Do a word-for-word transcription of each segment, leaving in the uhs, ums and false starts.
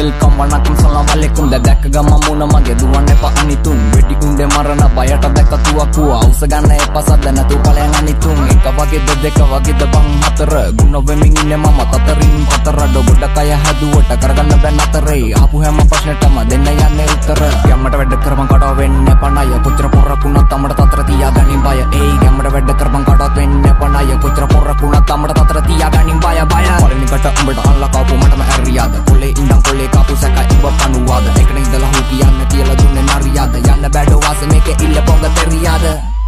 welcome vanakkam salam alaikum දැක ගම මුණ මගේ දුවන්න එපා අනිතුන් වෙඩි උණ්ඩේ මරණ බයට දැක තුවක්කුව අවුස ගන්න එපා සද්ද නැතු ඵලයන් අනිතුන් එක වගේද දෙක වගේද බං හතර ගුණ වෙමින් ඉන්නේ මම තතරින් පතර ඩොබඩ කය හැදුවට කරගන්න බෑ නතරේ ආපු හැම ප්‍රශ්නෙටම දෙන්න යන්නේ උත්තර ගැම්මට වැඩ කරපන් කඩව වෙන්න පණය කොච්චර පොරකුණත් තමට තතර තියාගනින් බය ඒ ගැම්මට වැඩ කරපන් කඩවත් වෙන්න පණය කොච්චර පොරකුණත් තමට තතර තියාගනින් බය බය පළවෙනි කට උඹට අල්ලා කාපු මටම ඇරියාද කොලේ ඉඳන් කොලේ කාපු සැකයි උඹ පණුවාද එකන ඉඳලා හු කියන්න තියලා දුන්නේ නරියාද යන්න බෑඩ වාස මේකේ ඉල්ල පොඟ තෙරියාද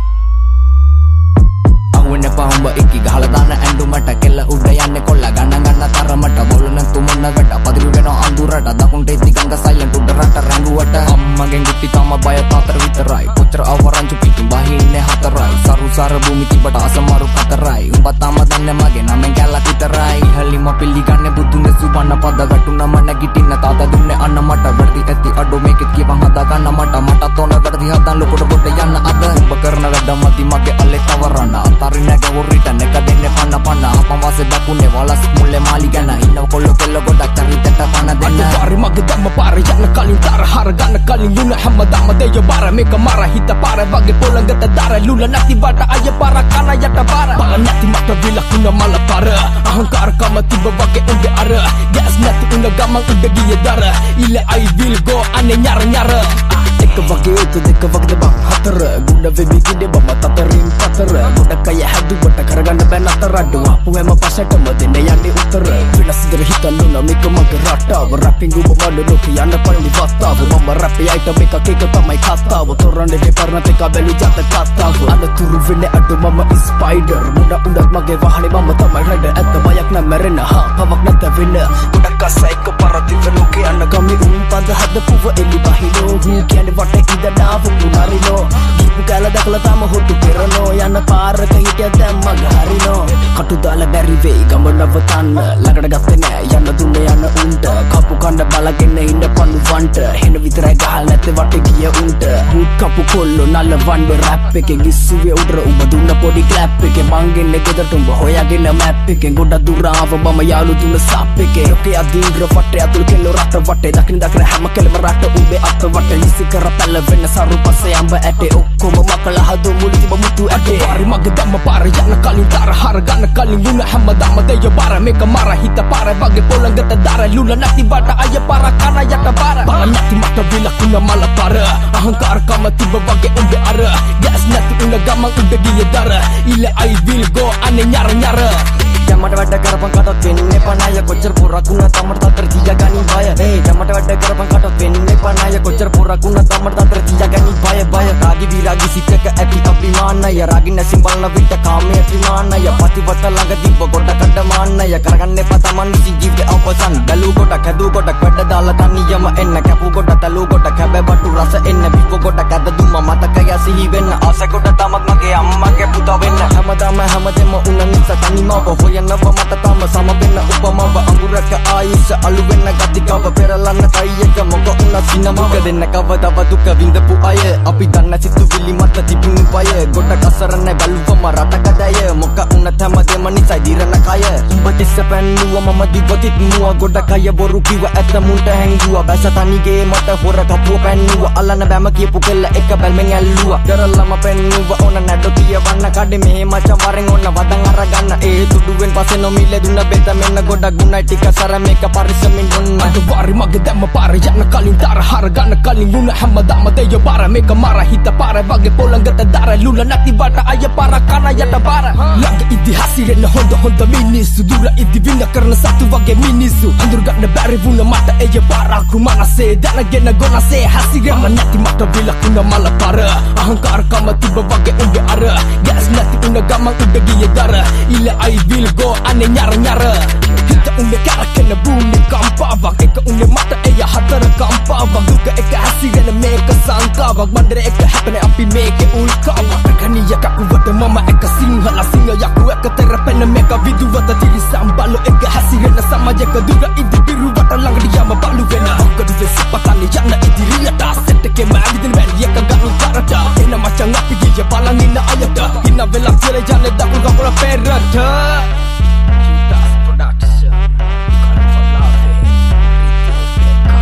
අවුන පහඹ එක්කි ගහලා දාන ඇඬුමට කෙල්ල උඩ යන්නේ කොල්ල ගන්න ගන්න තරමට බොලන තුමන්න වැට පදිරු වෙන අඳුරට දකුණට ඉති ගංග සයිලන්ට් උඩ රට රැඟුවට අම්මගෙන් ගුටි තම බය තාතර විතරයි කොච්චර අවරංචු පිටින් බහින්නේ හතරයි සරුසාර භූමි තිබට අසමරු හතරයි උඹ තම දන්නේ මගේ නමෙන් කැලක් විතරයි ඉහළින්ම පිළිගන්නේ බුදුනේ සුබන්න පද වැටුනම නැගිටින්න තාත දුන්නේ අන්න මට වැඩි ඇති අඩෝ මේකෙත් කියපන් හදා ගන්න මට මට තොන වැඩි හදන් ලොකට කොට යන්න අද උඹ කරන වැඩ මදි මගේ අල්ලේ කවරන්න අතරින්නක උරිට නැක දෙන්නේ පන්න පන්න අපම වාසේ දකුණේ වලස් මුල්ලේ මාලි ගැන ඉන්න කොල්ල කෙල්ල ගොඩක් චරිතට පන දෙන්න පාරි මගේ ධම්ම පාරි යන කලින් තරහර ගන්න කලින් ලුණ හැමදාම දෙය බාර මේක මර හිත පාර වගේ පොළඟට දාර ලුණ නැති බට අය පාර කන යට බාර බල නැති මට විලකුණ මල පාර අහංකාර කම තිබ වගේ උඹේ අර ගෑස් නැති උන ගමන් උඩ ගියේ දර ඉල්ල I will go අනේ nyar nyar එක වගේ උත දෙක වගේ බං හතර ගුණ වෙවි කිඩේ බම තතරින් පතර ගොඩ කය හැදුවට කරගන්න බෑ නතර අඩුව අපු හැම පසටම දෙන්න යන්නේ උතර වෙනස් ඉදර හිතන්න නොමික මගේ රටාව රැපිං උඹ මඩ ලෝක යන්න පළි වස්තාව මම රැපේ අයිටම් එකක් එක තමයි කතාව තොරන්නේ දෙපරණ තක බැලි ජත කතාව අනතුරු වෙන්නේ අඩු මම ස්පයිඩර් මුඩ උඩක් මගේ වාහනේ මම තමයි රයිඩර් ඇත්ත බයක් නැ මැරෙන්න හා පවක් නැත වෙන්න ගොඩක් අස එක පරදිව ලෝකේ යන්න ගමි උන් පද හදපුව එලි බහිනෝ හු කියන්නේ වටේ ඉඳලා පුනාරිනෝ ගිපු කාල දකලා තම හොටු පෙරනෝ යන්න පාරක හිටිය දැන් මග හරිනෝ කටු දාලා බැරි වෙයි ගම නවතන්න ළඟට ගත්තේ නෑ යන්න දුන්නේ යන්න උන්ට කපු කණ්ඩ බලගෙන ඉන්න පණු වන්ට හෙන විතරයි ගහල් නැත්තේ වටේ ගිය උන්ට හුත් කපු කොල්ලෝ නල්ල වන්ඩ රැප් එකේ ගිස්සුවේ උඩර උඹ දුන්න පොඩි ක්ලැප් එකේ මංගෙන්නේ ගෙදරට උඹ හොයාගෙන මැප් එකේ ගොඩ දුර ආව මම යාළු දුන්න සප් එකේ ඔකේ අදීන්ද්‍ර වටේ අතුල් කෙල්ලෝ රට වටේ දකින් දකින හැම කෙලම රට උඹේ අත වටේ ඉසි කර පැල වෙන සරු පස්සේ අඹ ඇටේ ඔක්කොම මකලා හදු මුළු තිබ මුතු ඇටේ පාරි මගේ ධම්ම පාර යන කලින් තරහර ගන්න කලින් ලුණ හැමදාම දෙය බාර මේක මර හිත පාර වගේ පොළඟට දාර ලුණ නැති බට අය පාර කන යට බාර බල නැති මට විලකුණ මල පාර අහංකාර කම තිබ වගේ උඹේ අර ගෑස් නැති උන ගමන් උඩ ගියේ දර ඉල්ල I will go අනේ nyar nyar ජමට වැඩ කරපන් කටත් වෙන්නේ පණය කොච්චර පොරකුණ තමට තතර තියාගනින් බය ඒ ජමට වැඩ කරපන් කටත් වෙන්නේ පණය කොච්චර පොරකුණ තමට තතර තියාගනින් බය බය රාගි විරාගි සිතක ඇති අපිමානය රාගි නැසින් බලන විට කාමයේ ත්‍රිමානය පතිවත ළඟ තිබ්බ කොට කඩ මාන්නය කරගන්න එපා තමන් විසින් ජීවිතේ අවසන් බැලු කොට කැදු කොට වැඩ දාලා තනියම එන්න කැපු කොට තලු කොට කැබේ බටු රස එන්න විව කොට කැද දුම මතකය සිහි වෙන්න ආස කොට තමක් මගේ අම්මගේ පුතා වෙන්න හැමදාම හැමදෙම උන නිසා තනිමව හොයනව මට තම සම වෙන්න උපමව අඟුරක ආයුෂ අලු වෙන්න ගතිකව පෙරලන්න කයි එක මොක උන සිනමව දෙන්න කවදව දුක විඳපු අය අපි දන්න සිතුවිලි මත තිබුණු පය ගොඩ කසරන බැලුවම රටකදය මොක උන හැමදෙම නිසා දිරන කය උඹ තිස්ස පැන්නුව මම දිවතිත් මුව ගොඩ කය බොරු කිව ඇත මුන්ට හැංගුවා බැස තනිගේ මට හොර කපුව පැන්නුව අල්ලන බැම කියපු කෙල්ල එක බැල්මෙන් ඇල්ලුවා දරලම පැන්නුව ඕන නැඩ තියවන්න කඩේ මේ මචං වරෙන් ඕන වදන් අරගන්න ඒ තුඩුවෙන් පස්සේ නොමිලේ දුන්න බෙත මෙන්න ගොඩක් ගුණයි ටික සර මේක පරිස්සමින් දුන්න අද වාරි මගේ දැම්ම පාර යන කලින් තරහර ගන්න කලින් ලුණ හැමදාම දෙය බාර මේක මර හිත පාර වගේ පොළඟට දාර ලුණ නැති බට අය පාර කන යට බාර ළඟ ඉතිහාසිරෙන්න හොඳ හොඳ මිනිස්සු දුර ඉදි වින්න කරන සතු වගේ මිනිස්සු අඳුර ගන්න බැරි වුණ මට එය පාරක් මනසේ දැනගෙන ගොනසේ හසිරෙම නැති මට විලකුණ මල පාර අහංකාර කම තිබ වගේ උඹේ අර ගෑස් නැති උන ගමන් උඩ ගියේ දර ඉල්ල I will go අනේ nyar nyar හිත උන්නේ කරකෙන භූමි කම්පාවක් එක උන්නේ මට එය හතර කම්පාවක් දුක එක හසිරෙන මේක සංකාවක් මන්දර එක හැපෙන අපි මේකේ උල්කාවක් කණිය කකුවට මම එක සිංහල සිංහ යකු එක තෙරපෙන මේක විදුවත තිරිසම් බලු එක හසිරෙන සමාජයක දුර ඉදි පිරුවට ළඟට යම බලු වෙන ඔක්කඩු වෙස් පතන්නේ යන්න ඉදිරියට සෙට් එකේ මෑවිදින වැලියක ගනු කරට එන මචං අපි ගිය බලන් ඉන්න අයට ඉන්න වෙලා කියලා යන්නේ දකුණු කකුල පෙරට Production,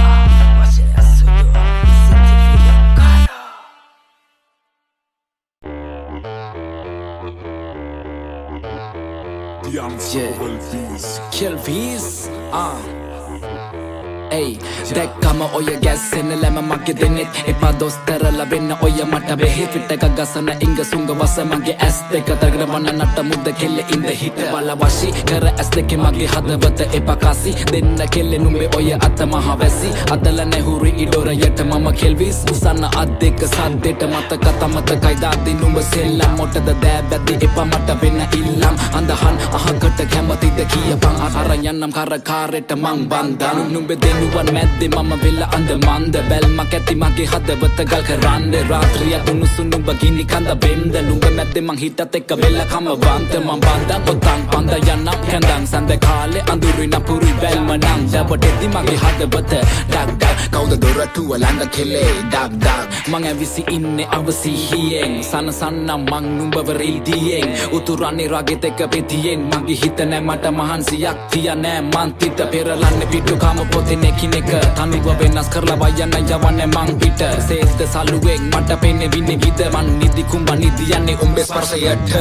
Kill peace. Ah. Hey, දැක්කම ඔය ගැස්සෙන ලැම මගේ දෙනෙත් එපා දොස්තරලා වෙන්න ඔය මට බෙහෙත් පිටක ගසන ඉංග සුංග වස මගේ ඇස් දෙක තරගෙන වන්න නට මුද්ද කෙල්ල ඉඳ හිට බල වශි කර ඇස් දෙකේ මගේ හදවත එපා කසි දෙන්න කෙල්ල නුඹේ ඔය අත මහ වැසි අදල නැහුරි ඉඩොරයට මම කෙල්විස් උසන්න අත් දෙක සද්දෙට මතක තමතකයි දාදී නුඹ සෙල්ලම් මොටද දෑබැද්දි එපා මට වෙන්න ඉල්ලම් අඳහන් අහකට කැමතිද කියපන් අරන් යන්නම් කරකාරෙට මං බන්දන් නුඹේ නුවන් මැද්දේ මම වෙලා අඳ මන්ද බැල්මක් ඇති මගේ හදවත ගල් කරන්න රාත්‍රිය දුනුසුණු බගිනි කඳ බෙන්ද නුඹ මැද්දේ මං හිතත් එක්ක වෙලා කම වන්ත මං බන්දන් පොතන් පන්ද යන්නම් කැඳන් සඳ කාලේ අඳුරු නපුරු බැල්ම නම් දැපටෙදි මගේ හදවත ඩක් ඩක් කවුද දොරටුව ළඟ කෙලේ ඩක් ඩක් මං ඇවිසි ඉන්නේ අවසිහියෙන් සන සන්නම් මං නුඹව රීදියෙන් උතුරන්නේ රාගෙත් එක්ක පිටියෙන් මගේ හිත නැ මට මහන්සියක් තියා නෑ මං තිත පෙරලන්නේ පිටු කම පොතේ කිනෙක තනුව වෙනස් කරලා වයන්න යවන්නේ මං පිට සේස්ත සලුවෙන් මට පෙන්නේ වින්නේ විද මන් නිදි කුඹ නිදි යන්නේ උඹේ ස්පර්ශයට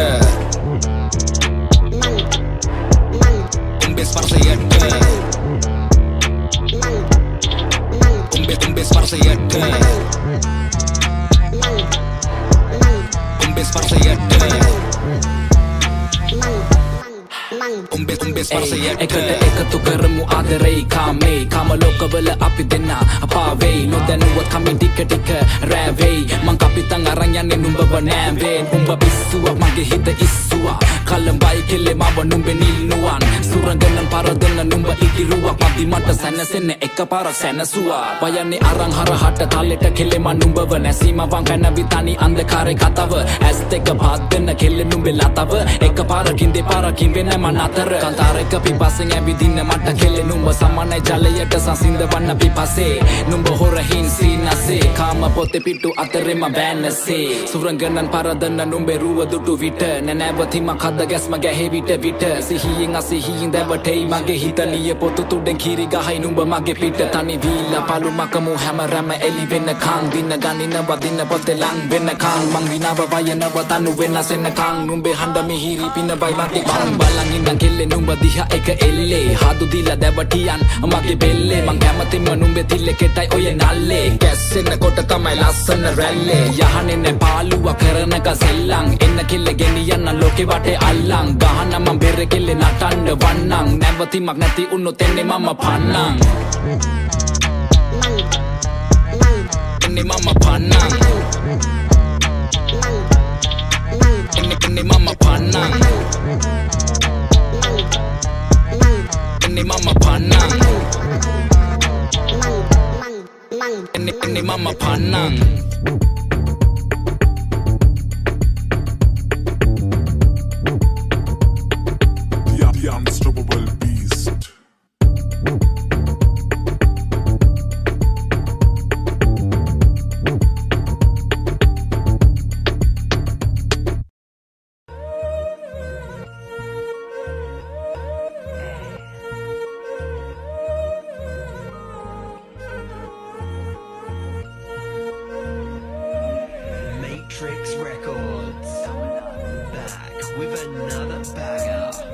උඹේ ස්පර්ශයට උඹේ උඹේ ස්පර්ශයට උඹේ ස්පර්ශයට උඹේ උඹේ ස්පර්ශයට එකට එකතු කරමු ආදරේ කාමේ කාම ලෝකවල අපි දෙන්න අපාවේ නොදැනුවත් කමින් ටික ටික රැවෙයි මං කපිතන් අරන් යන්නේ නුඹව නෑවේ උඹ පිස්සුවක් මගේ හිත ඉස්සුවා කලඹයි කෙලේ මව නුඹේ නිල්නුවන් සුරංගනන් පරදෙන්න නුඹ ඉතිරුවක් මදි මට සැනසෙන්න එකපාරක් සැනසුවා වයන්නේ අරන් හරහට තලෙට කෙලේ මන් නුඹව නැසීම වන් පැන විතනි අන්ධකාරේ කතාව ඇස් දෙක පාත් දෙන්න කෙලේ නුඹේ ලතව එකපාරකින් දෙපාරකින් වෙන්න මන් අතර කාන්තාරයක පිපසෙන් ඇවිදින්න මට කෙලේ නුඹ සමනයි ජලයට සංසිඳවන්න පිපසේ නුඹ හොරහින් සීනසේ කාම පොතේ පිටු අතරෙම බෑනසේ සුරංගනන් පරදන්න නුඹේ රුව දුටු විට නැනවතිමක් හද ගැස්ම ගැහේ විට විට සිහියෙන් අසිහියෙන් දැවටෙයි මගේ හිත නිය පොතු තුඩෙන් කිරි ගහයි නුඹ මගේ පිට තනි වීලා පළු මකමු හැමරම එලි වෙන්න කන් දින ගනින වදින පොතේ ලං වෙන්න කන් මං විනව වයනව තනු වෙනසෙන්න කන් නුඹේ හඬ මිහිරි පින බයි මගේ කන් බලන් ඉඳන් කෙල්ලේ නුඹ දිහා එක එල්ලේ හදු දීලා දැවටියන් මගේ බෙල්ලේ මං කැමතිම නුඹේ තිල්ලේ කෙටයි ඔය නල්ලේ කැස්සෙන්න කොට තමයි ලස්සන රැල්ලේ යහනේ නැ පාළුවා කරනක සෙල්ලම් එන්න කෙල්ලේ ගෙනියන්න ලෝකේ වටේ අල්ලන් ගහන මම බෙර කෙල්ලේ නටන්න වන්නම් නැවතිමක් නැති උන්නොත් එන්නේ මම පන්නම් එන්නේ මම පන්නම් එන්නේ එන්නේ මම පන්නම් එන්නේ මම පන්නම් එන්නේ එන්නේ මම පන්නම් The unstoppable beast. Matrix Records back with another banger.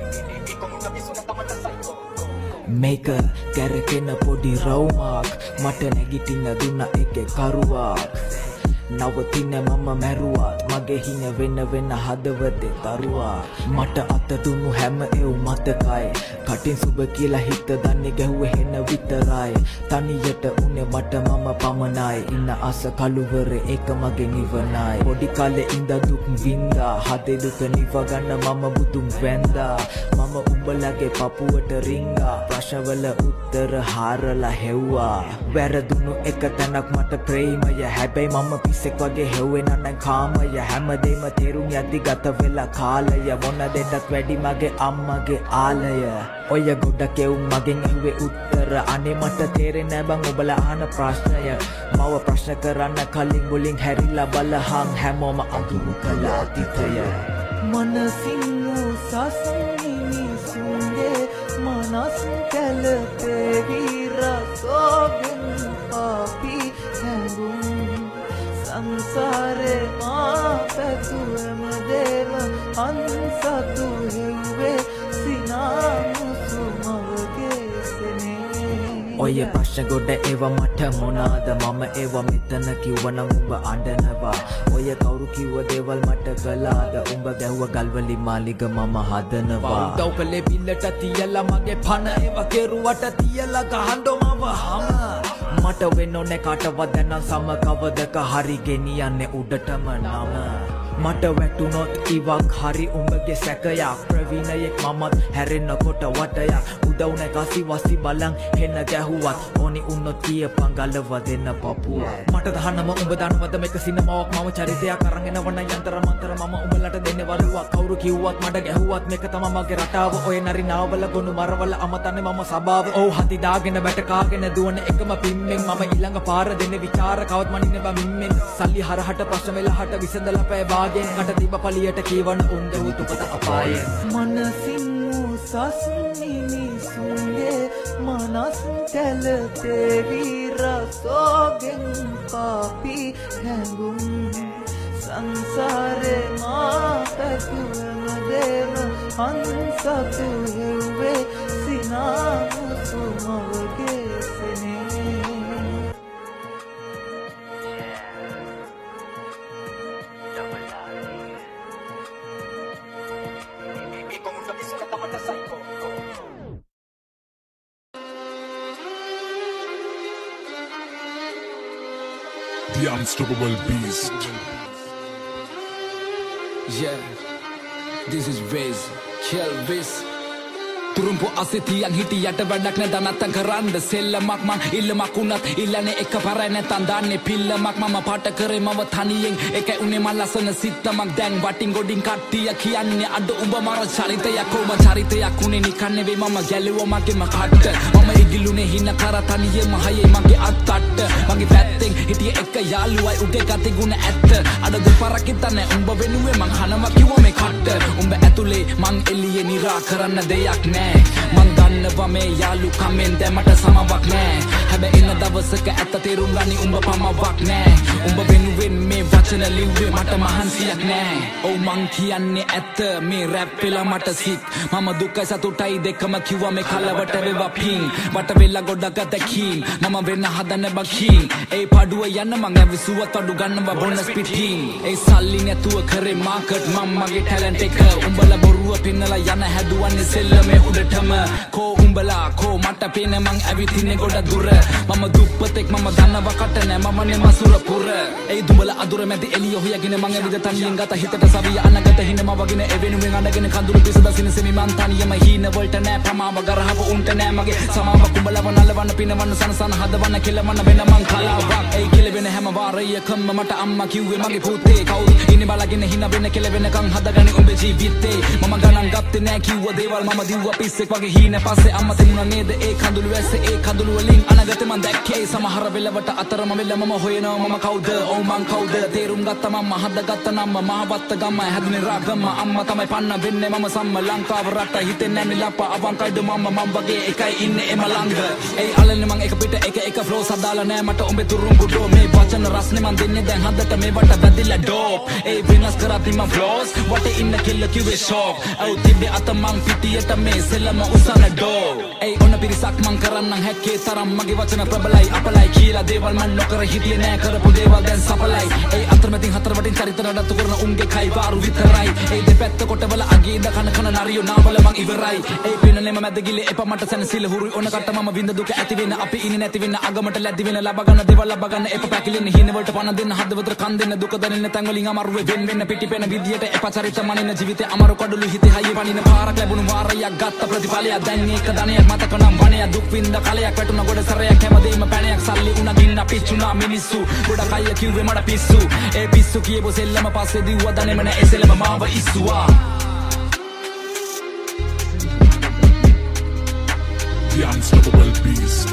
මේක කැරකෙන පොඩි රවුමක් මට නැගිටින්න දුන්න එකේ කරුවක් නවතින මම මැරුවත් මගේ හින වෙන වෙන හදවතේ දරුවා මට අත දුන්නු හැම එව් මතකයි කටින් සුබ කියලා හිත දන්නේ ගැහුවේ හෙන විතරයි තනියට උනේ මට මම පමණයි ඉන්න අස කලුවරේ ඒක මගේ නිවනයි පොඩි කාලේ ඉඳ දුක් වින්දා හදේ දුක නිව ගන්න මම බුදුන් වැන්දා මම උඹලගේ පපුවට රිංගා ප්‍රශ්නවල උත්තර හාරලා හෙව්වා වැරදුණු එක තැනක් මට ප්‍රේමය හැබැයි මම පිස්සෙක් වගේ හෙව්වෙන නම් කාමය හැමදේම තේරුම් යද්දි ගත වෙලා කාලය මොන දෙන්නත් වැඩි මගේ අම්මගේ ආලය ඔය ගොඩක් එවුන් මගෙන් ඇහුවේ උත්තර අනේ මට තේරෙන්නේ නෑ බං ඔබලා අහන ප්‍රශ්නය මව ප්‍රශ්න කරන්න කලින් මුලින් හැරිලා බලහන් හැමෝම අඳුරු කළා තිතය මනසින් උසස්නිනි සුන්ගේ මනස් කැලපේ විරසෝගෙන් අපි හැඟුම් සංසාරේ මා පැතුම දේව අන්සතු හෙව්වේ ඔය ප්‍රශ්න ගොඩ ඒවා මට මොනාද මම ඒවා මෙතන කිව්වනම් උඹ අඬනවා ඔය කවුරු කිව්ව දේවල් මට කළාද උඹ ගැහුව ගල්වලින් මාලිග මම හදනවා උදව් කළේ බිල්ලට තියලා මගේ පණ ඒවා කෙරුවට තියලා ගහන්නෝ මව හම මට වෙන්න ඕනේ කාටවත් දැන් සම කවදක හරි ගෙනියන්නේ උඩටම නම මට වැටුනොත් ඉවක් හරි උඹගේ සැකයක් ප්‍රවීණයෙක් මමත් හැරෙන්නකොට වටයක් උදව් නැගසි වසි බලන් හෙන ගැහුවත් ඕනි උන්නොත් කියපන් ගලව දෙන්න පපුව මට දහන්නම උඹ දන්නවද මේක සිනමාවක් මම චරිතයක් අරන් එනවන යන්තර මන්තර මම උඹලට දෙන්නේ වරුවක් කවුරු කිව්වත් මට ගැහුවත් මේක තමයි මගේ රටාව ඔය නරි නාවල ගොනු මරවල අමතන්නේ මම සබාව ඔව් හති දාගෙන වැට කාගෙන දුවන එකම පිම්මෙන් මම ඊළඟ පාර දෙන්නේ විචාර කවත් මනින්නේ බා මිම්මෙන් සල්ලි හරහට ප්‍රශ්න වෙලහට විසඳලා පෑ වාගෙන් කට තිබ පලියට කීවන උන්ද උතුපත අපායේ මනසින් උසස් මිනිසුන්ගේ මනස් කැලතේ විරසෝගෙන් පාපි හැඟුම් සංසාරේ මාතකුවමදේම අන්සතු හෙව්වේ සිනාමුසු මවගේ සෙනේ The unstoppable beast. Yeah, this is Viz, Kill Viz. Turumpu asitiyan hitiyata වැඩක් නැත නැත්තම් කරන්න සෙල්ලමක් මං ඉල්ලමක් උනත් ඉල්ලන්නේ එක පාරයි නැත්තම් දාන්නේ පිල්ලමක් මම පාට කරේ මව තනියෙන් එකයි උනේ මන් ලස්සන සිත්තමක් දැන් වටින් ගොඩින් කට්ටිය කියන්නේ අඩ උඹ මර චරිතයක් කොම චරිතයක් උනේ නිකන් නෙවෙයි මම ගැලුවා මගේම කට්ට මම ඉගිලුනේ හින කර තනියෙම හයේ මගේ අත්තට්ට මගේ පැත්තෙන් හිටිය එක යාළුවයි උගේ ගති ගුණ ඇත්ත අඩ දෙපාරක් හිතන්නේ උඹ වෙනුවේ මං හනවා කිව්වා මේ කට්ට උඹ ඇතුලේ මං එළියේ නිරා කරන්න දෙයක් නෑ මන් දන්නවා මේ යාළු කමෙන් දැමට සමවක් නෑ හැබැයි ඉන්න දවසක ඇත්ත තේරුම් ගනි උඹ පමවක් නෑ උඹ වෙනුවෙන් මේ වචන ලිව්වේ මට මහන්සියක් නෑ ඔව් මං කියන්නේ ඇත්ත මේ රැප් වෙලා මට සිත් මම දුකයි සතුටයි දෙකම කිව්වා මේ කලවට වේවා පින් වට වෙලා ගොඩක් අතකින් මම වෙන්න හදන බකින් ඒ පාඩුව යන්න මං ඇවිසුවත් අඩු ගන්නවා බොනස් පිටින් ඒ සල්ලි නැතුව කරේ මාකට් මම මගේ ටැලන්ට් එක උඹලා බොරුව පින්නලා යන හැදුවන්නේ සෙල්ලමේ උඩටම කෝ උඹලා කෝ මට පේන මං ඇවිතින්නේ ගොඩ දුර මම දුප්පතෙක් මම දන්නවා කට නෑ මම නේ මසුර පුර ඒ දුඹලා අදුර මැදි එළිය හොයගෙන මං ඇවිද තනියෙන් ගත හිතට සවිය අනගත හිනම වගින එවෙනුවෙන් අඬගෙන කඳුළු පිස දසින සෙමි මං තනියම හීන වලට නෑ ප්‍රමාව ගරහව උන්ට නෑ මගේ සමාව කුඹලව නලවන්න පිනවන්න සනසන හදවන්න කෙලවන්න වෙන මං කලාවක් ඒ කෙලවෙන හැම වාරයකම මට අම්මා කිව්වේ මගේ පුතේ කවුද ඉන්නේ බලගෙන හින වෙන කෙලවෙනකන් හදගනි උඹේ ජීවිතේ මම ගණන් ගත්තේ නෑ කිව්ව දේවල් මම දිව්වා පිස්සෙක් වගේ හීන පස්සේ අම්මා තිබුණා නේද ඒ කඳුළු ඇස්සේ ඒ කඳුළු වලින් අනගතේ මං දැක්කේ සමහර වෙලවට අතරම වෙල මම හොයනවා මම කවුද ඔව් මං කවුද තේරුම් ගත්තා මම හදගත්ත නම මහවත්ත ගම හැදුනේ රාගම අම්මා තමයි පන්න වෙන්නේ මම සම්ම ලංකාව රට හිතෙන්නේ නැන්නේ ලප්පා අවංකයිද මම මම වගේ එකයි ඉන්නේ එම ළඟ ඒ අලන්නේ මං එක පිට එක එක ෆ්ලෝ සදාලා නෑ මට උඹේ තුරුම් කුඩෝ මේ වචන රස්නේ මං දෙන්නේ දැන් හදට මේ වට වැදිලා ඩෝප් ඒ වෙනස් කරati මං ෆ්ලෝස් වට ඉන්න කිල්ල කිව්වේ ෂොක් ඔව් තිබ්බේ අත මං පිටියට මේ සෙල්ලම උසන ඩෝ ඒ ඔන්න පිරිසක් මං කරන්නම් හැක්කේ තරම් මගේ වචන ප්‍රබලයි අපලයි කියලා දේවල් මං නොකර හිටියේ නෑ කරපු දේවල් දැන් සපලයි ඒ අතරමැදින් හතර වටින් චරිත නඩත්තු කරන උන්ගේ කයි වාරු විතරයි ඒ දෙපැත්ත කොටවල අගේ ඉඳ කන කන නරියෝ නාවල මං ඉවරයි ඒ පිනනෙම මැද ගිලේ එපා මට සැනසෙල හුරුයි ඔන්න කට මම විඳ දුක ඇති වෙන අපි ඉන්නේ නැති වෙන අගමට ලැබි වෙන ලබ ගන්න දේවල් ලබ ගන්න එපා පැකිලෙන හින වලට පණ දෙන්න හදවතට කන් දෙන්න දුක දැනෙන තැන් වලින් අමාරුවේ වෙන් වෙන්න පිටිපෙන විදියට එපා චරිත මනින ජීවිතේ අමාරු කඩළු හිතේ හයිය පනින පාරක් ලැබුණු වාරයක් ගත්ත ප්‍රතිඵලයක් දැන් ඒක ධනයක් මතක නම් වණයක් දුක් විඳ කලයක් වැටුණ ගොඩ සරයක් හැමදේම පැණයක් සල්ලි උණ ගින්න පිච්චුණා මිනිස්සු ගොඩ කය කිව්වේ මට පිස්සු ඒ පිස්සු කියපු සෙල්ලම පස්සේ දිව්වා දනේම නෑ ඒ සෙල්ලම මාව ඉස්සුවා The unstoppable beast.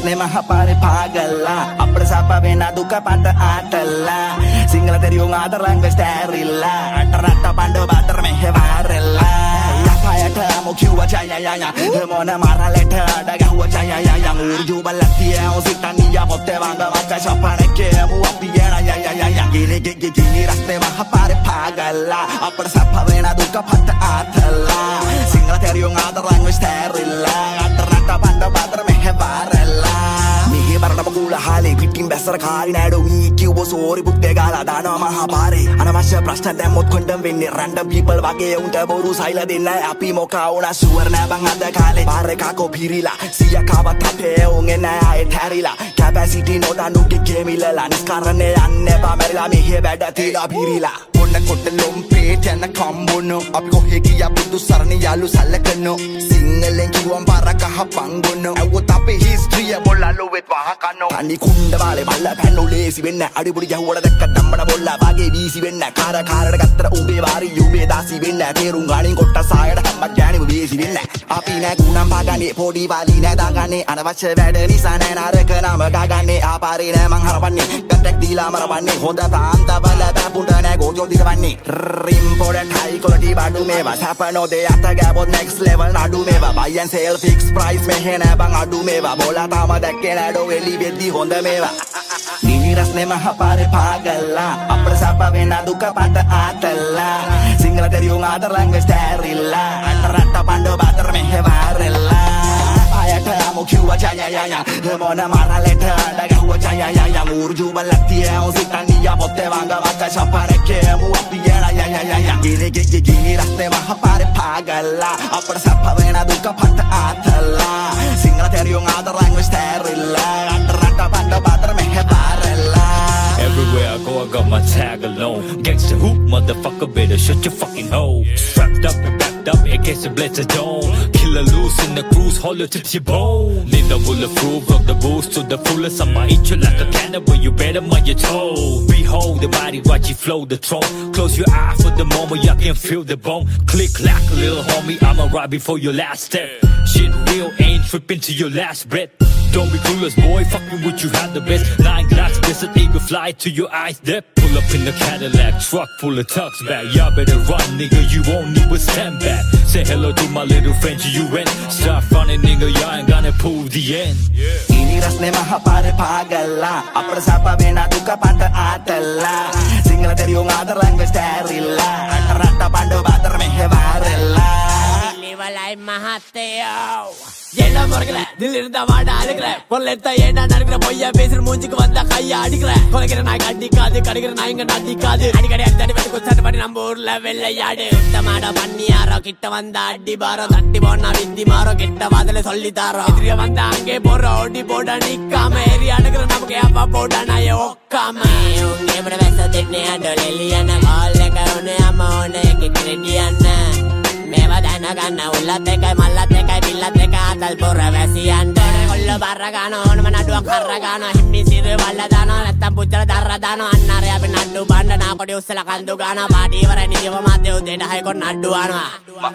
රස්නේ මහපාරේ පාගල්ලා අපට සප වෙන දුක පට ආතල්ලා සිංහල තෙරියුන් ආදරංග ස්ටෑරිල්ලා අටරට පණ්ඩ බාතර මෙහෙවාරෙල්ලා යපයට අමු කිව්වා ජයයයය මොන මරලෙට අඩගහුවා ජයයයය උර්ජු බල්ලතිය ඔසිතනිය පොත්තේ වංග වක්ක ශපනකේ මු අපි යන යයයය ගිනි ගිගි ගිනි රස්නේ මහපාරේ පාගල්ලා අපට සප වෙන දුක පට ආතල්ලා සිංහල තෙරියුන් ආදරංග ස්ටෑරිල්ලා අටරට පණ්ඩ බාතර මෙහෙවාරෙල්ලා මිහි මරණ බගුල හාලේ පිටින් බැස්සර කාරි නෑඩෝ වී කිව්වෝ සෝරි පුත්තේ ගාලා දානවා මහපාරේ අනවශ්‍ය ප්‍රශ්න දැම්මොත් කොණ්ඩම් වෙන්නේ රැන්ඩම් පීපල් වගේ උන්ට බොරු සයිල දෙන්න අපි මොකා වුණා ෂුවර් නෑ බං අද කාලේ පාරේ කාකෝ පිරිලා සිය කාවත් අපේ උන් එන්නේ ආයේ හැරිලා කැපැසිටි නොදන්නු ටිකේ මිලලා නිස්කරණේ යන්නේ බා මැරිලා මෙහෙ වැඩ තියලා පිරිලා ඔන්න කොට ලොම්පේට යන කම්බොනෝ අපි කොහෙ ගියා බුදු සරණ යාළු සල්ලකනෝ සිංහලෙන් කිව්වම් පාරක හපංගොනෝ අවුත් අපේ හිස්ට්‍රිය බොල්ලා වෙත් වහකනෝ අනි කුණ්ඩ වාලේ බල්ල පැන්නෝ ලේසි වෙන්න අඩිපොඩි යහුවට දැක්ක ධම්මන බොල්ලා වාගේ වීසි වෙන්න කාර කාරට ගත්තර උඹේ වාරි යුබේ දාසි වෙන්න තේරුම් ගානින් කොට සායට හැම්මත් ගෑනිව වීසි වෙන්න අපි නෑ කුණම් පාගන්නේ පොඩි වාලි නෑ දාගන්නේ අනවශ්‍ය වැඩ නිසා නෑ නරක නම ගාගන්නේ ආපාරේ නෑ මං හරවන්නේ ගටක් දීලා මරවන්නේ හොඳ පාන්ත බල බැපුට නෑ ගෝජෝ දිරවන්නේ රිම් පොඩට හයි කොලටි බඩු මේවා සපනෝ දෙ අත ගෑබොත් නෙක්ස් ලෙවල් නඩු මේවා buy and sell fix price මෙහෙ නෑ බං අඩු මේවා බෝලා තාම දැක්කේ නෑඩෝ එලි වෙද්දි හොඳ මේවා ගිනි රස්නේ මහපාරේ පාගල්ලා අපට සප වෙන දුක පට ආතල්ලා සිංහල තෙරියුන් ආදරංග ස්ටෑරිල්ලා අටරට පණ්ඩ බාතර මෙහෙවාරෙල්ලා අයට අමු කිව්වා ජයයයය මොන මරලෙට අඩගහුවා ජයයයය උර්ජු බල්ලතිය ඔසිතනිය පොත්තේ වංග වක්ක ශපනකේ මු අපි යන යයයය ගිනි ගිගි ගිනි රස්නේ මහපාරේ පාගල්ලා අපට සප වෙන දුක පට ආතල්ලා Sinhala තෙරියුන් ආදරංග ස්ටෑරිල්ලා අටරට පණ්ඩ බාතර මෙහෙවාරෙල්ලා Everywhere I go, I got my tag alone. Gangsta hoop, motherfucker, better shut your fucking hole. Strapped up and backed up against the blades of dawn. Killer loose in the cruise, hollow to your bone. Need the bulletproof, rock the boost to the fullest. I'ma eat you like a cannibal, you better mind your toe. Behold the mighty watchy flow the throne. Close your eye for the moment, y'all can feel the bone. Click, clack, little homie, I'ma ride before your last step. Shit real, ain't tripping to your last breath. Don't be clueless, boy, fucking with you had the best. Nine glass, desert eagle fly to your eyes depth. Pull up in the Cadillac, truck full of tucks back. Y'all better run, nigga, you won't need to stand back. Say hello to my little friend, you went. Start running, nigga, y'all ain't gonna prove the end. ගිනි රස්නේ මහපාරේ පාගල්ලා අපට සප වෙන දුක පට ආතල්ලා Sinhala තෙරියුන් ආදරංග ස්ටෑරිල්ලා අටරට පණ්ඩ බාතර මෙහෙවාරෙල්ලා Livalai Mahateo Yena morgala dilirda vada alikra polletta yena narikra boyya pesir munjikku vanda kayya adikra kolagera naga adikade kadigera nainga nadikade adikade adadi vedu kossata padi namburla vella yade uttamada panniyara kitta vanda addi baro tatti bonna viddi maro ketta vadale sollitaro idriya vanda ange porra odi poda nikkama area adikra namuge appa poda naye okkama unge mara vesa denne adoleliyana kolleka one amma one ekirediyanna මේවා දැනගන්න උල්ලත් එකයි මල්ලත් එකයි බිල්ලත් එක අතල් පොර වැසියන්ට කොල්ල බර ගන්න ඕනම නඩුවක් කර ගන්න හිම්මි සිර වල්ල දානවා නැත්තම් පුච්චල දර දානවා අන්නරේ අපි නඩු බණ්ඩ නාකොඩි උස්සලා කන්දු ගන්නවා පාටි ඉවරයි නිදිව මැද උදේට හය කොට නඩු අනවා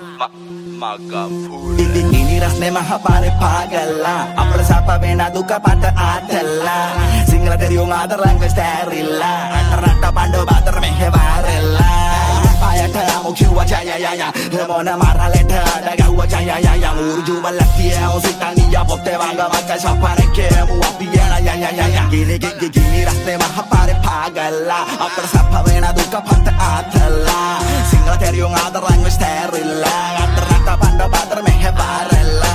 මගම් පුඩි ගිනි රස්නේ මහපාරේ පාගල්ලා අපට සප වෙන දුක පට ආතල්ලා සිංහල තෙරියුන් ආදරංග ස්ටෑරිල්ලා අටරට පණ්ඩ බාතර මෙහෙවාරෙල්ලා අයට අමු කිව්වා ජයයයය මොන මරලෙට අඩගහුවා ජයයයය උර්ජු බල්ලතිය ඔසිතනිය පොත්තේ වංග වක්ක ශපනකේ මු අපි යන යයයය ගිනි ගිගි ගිනි රස්නේ මහපාරේ පාගල්ලා අපට සප වෙන දුක පට ආතල්ලා Sinhala තෙරියුන් ආදරංග ස්ටෑරිල්ලා අටරට පණ්ඩ බාතර මෙහෙවාරෙල්ලා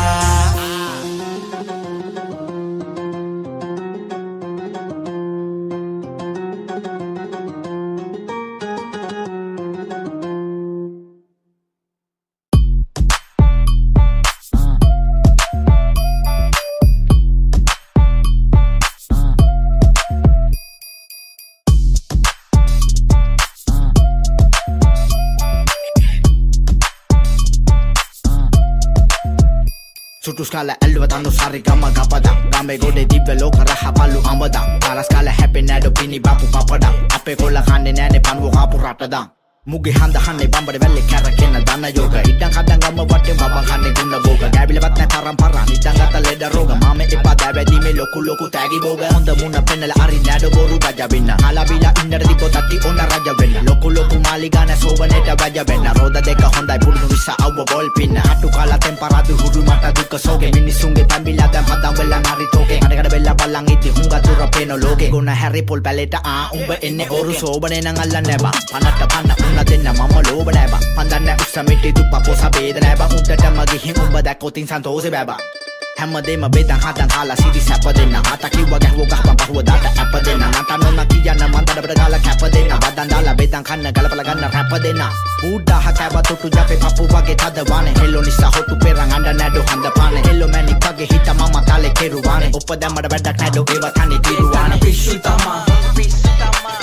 Sutu skala elwa tanu sari gama gapada Gambe gode divya loka raha balu ambada Kala skala happy nado pini bapu papada Ape kola khande nane panwo kapu ratada Muge handa hanne bambare velle karakenna dana yoga iddan kadangama watte babang hanne gunna boga gabilewat na parampara iddan gata leda roga mame epa dabedi me loku loku tagi boga honda munna pennala ari nado boru raja benna ala bila innada dipo tatti onna raja benna loku loku maligana sobaneta raja benna roda deka hondai pulnu visa awwa ball pinna atu kala temparatu hudu mata duka soge minisunge tambila dan padang belang hari toke ada kada bella palang iti hunga tura peno loge guna harry pol paleta a umba enne oru sobane nang alla neba panatta panna unna denna mama loba neba pandanna ussamiti duppa posa beda neba uddata magi hin umba dakotin santose beba හැමදේම බෙදන් හදන් කාලා සිටි සැප දෙන්න අත කිව්ව ගැහුව ගහපන් පහුව දාට ඇප දෙන්න නටන්න ඕන කියන්න මන් දඩබඩ ගාලා කැප දෙන්න බදන් දාලා බෙදන් කන්න ගලපලා ගන්න රැප දෙන්න ඌඩා හකව තුටු ජපේ පපු වගේ තද වානේ හෙල්ලෝ නිසා හොටු පෙරන් අඬ නැඩු හඳ පානේ හෙල්ලෝ මැනික් වගේ හිත මම තාලේ කෙරුවානේ උප දැම්මඩ වැඩක් නැඩු ඒව තනි තිරුවානේ පිස්සු තමා පිස්සු තමා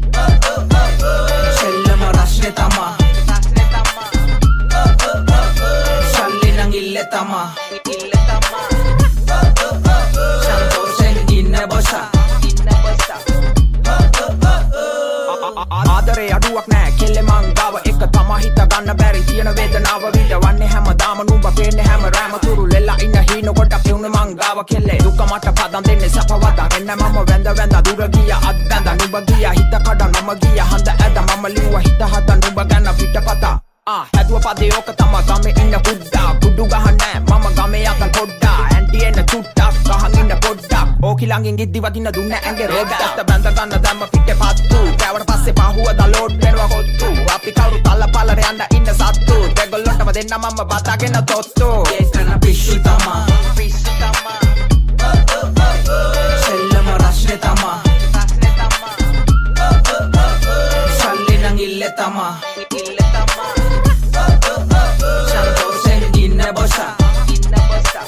සෙල්ලම රස්නේ තමා සල්ලි නං ඉල්ලේ තමා ආදරේ අඩුවක් නෑ කෙල්ලේ මං ගාව එක තමා හිත ගන්න බැරි තියෙන වේදනාව විඳවන්නේ හැමදාම නුඹ පේන්නේ හැම රෑම තුරු ලෙල්ලා ඉන්න හීන කොට පියුනේ මං ගාව කෙල්ලේ දුක මට පදන් දෙන්නේ සපවදා එන්න මම වැඳ වැඳ දුර ගියා අත් වැඳ නුඹ ගියා හිත කඩ මම ගියා හඳ ඇද මම ලිව්වා හිත හද නුඹ ගන්න පිටපතා ආ හැදුව පදේ ඕක තමා ගමේ ඉන්න පුඩ්ඩා කුඩු ගහන්නේ මම ගමේ යකන් පොඩ්ඩා ඇන්ටි එන්න චුට්ටක් ගහන් ඉන්න පොඩ්ඩක් ඕකි ළඟින් ගිද්දි වදින්න දුන්න ඇඟේ රොඩ්ඩක් බැඳ ගන්න දැම්ම පිටේ පත්තු කෑවට පස්සේ පහුව දලෝඩ් වෙනවා කොත්තු අපි කවුරු තල්ල පල්ලර යන්න ඉන්න සත්තු දෙගොල්ලන්ටම දෙන්න මම බතාගෙන තොත්තු ඒකන පිස්සු තමා පිස්සු තමා සෙල්ලම රස්නේ තමා රස්නේ තමා සල්ලි නං ඉල්ලේ තමා ඉල්ලේ තමා සන්තෝෂෙන් ඉන්න බොසා ඉන්න බොසා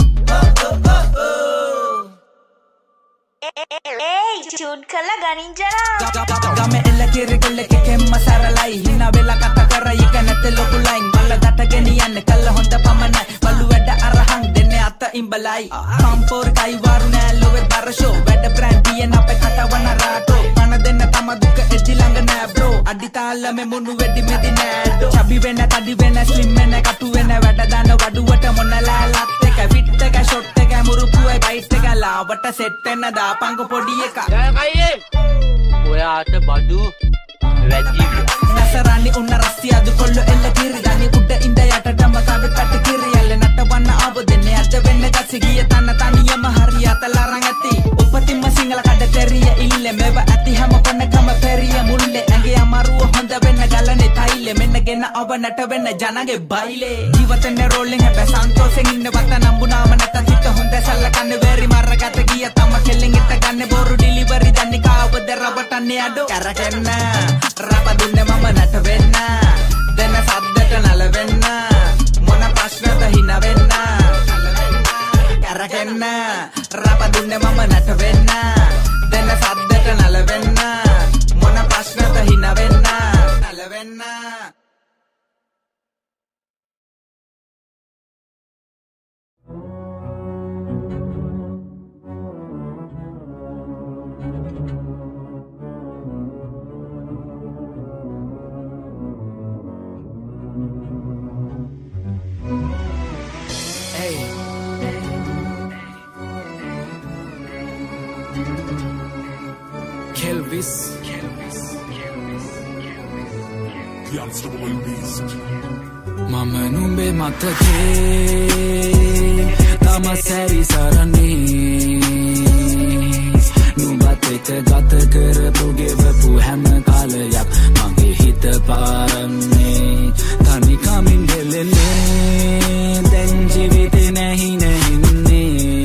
Hey, tune kala ganin jana. Game ella kiri kelle ke kemma saralai hina vela kata kara ika nete loku line malla data geniyanne kalla honda pamana balu wedda arahan denne atta imbalai pampor kai waru nෑ love bar show wedda brand diena ape katawana rato pana denna tama duka eddi langa nෑ bro adi talla me munu weddi medi nෑdo chabi wenna tadi wenna slim wenna katu wenna wedda dana waduwata monala lat eka fit eka shot eka murupuai bite eka lawata set enna daapanko podi eka කයියේ ඔයාට බඩු වැඩි නසරානි උන්න රස්තියදු කොල්ල එල්ල කිරි දනි උඩ ඉඳ යටටම කඩ පැට කිරි යල්ල නටවන්න ආව දෙන්නේ අද වෙන්න ගස්සේ ගිය තන තනියම හරියට ලරන් ඇති උපතින්ම සිංහල කඩ තෙරිය ඉල්ල මෙව ඇති හැම කොනකම පෙරිය මුල්ලේ ඇඟේ අමාරුව හොඳ වෙන්න ගලනේ තයිලේ මෙන්න ගෙන අව නට වෙන්න ජනගේ බයිලේ ජීවිතේ රෝලින් හැබැ සන්තෝෂෙන් ඉන්න වත නම්බුනාම නැත හිත හොඳ සල්ලකන්නේ වෙරි මරකට ගිය තම කෙල්ලෙන් ඉත ගන්න බොරු ඩිලිවරි දන්නේ කාවද රබටන්නේ අඩෝ කරකෙන්න රබ දුන්නේ මම නට වෙන්න දෙන සද්දට නල වෙන්න මොන ප්‍රශ්නද හින වෙන්න කරකෙන්න රබ දුන්නේ මම නට වෙන්න දෙන සද්දට නල වෙන්න මොන ප්‍රශ්නද හින වෙන්න නල වෙන්න Kelvis, The unstoppable beast. Mama numbe matake, tama seri sarani. Numbate ke gata karapu gevapu ham kalayak, mange hita parane. Thani kamin gelene, den jivite nahi nahinne.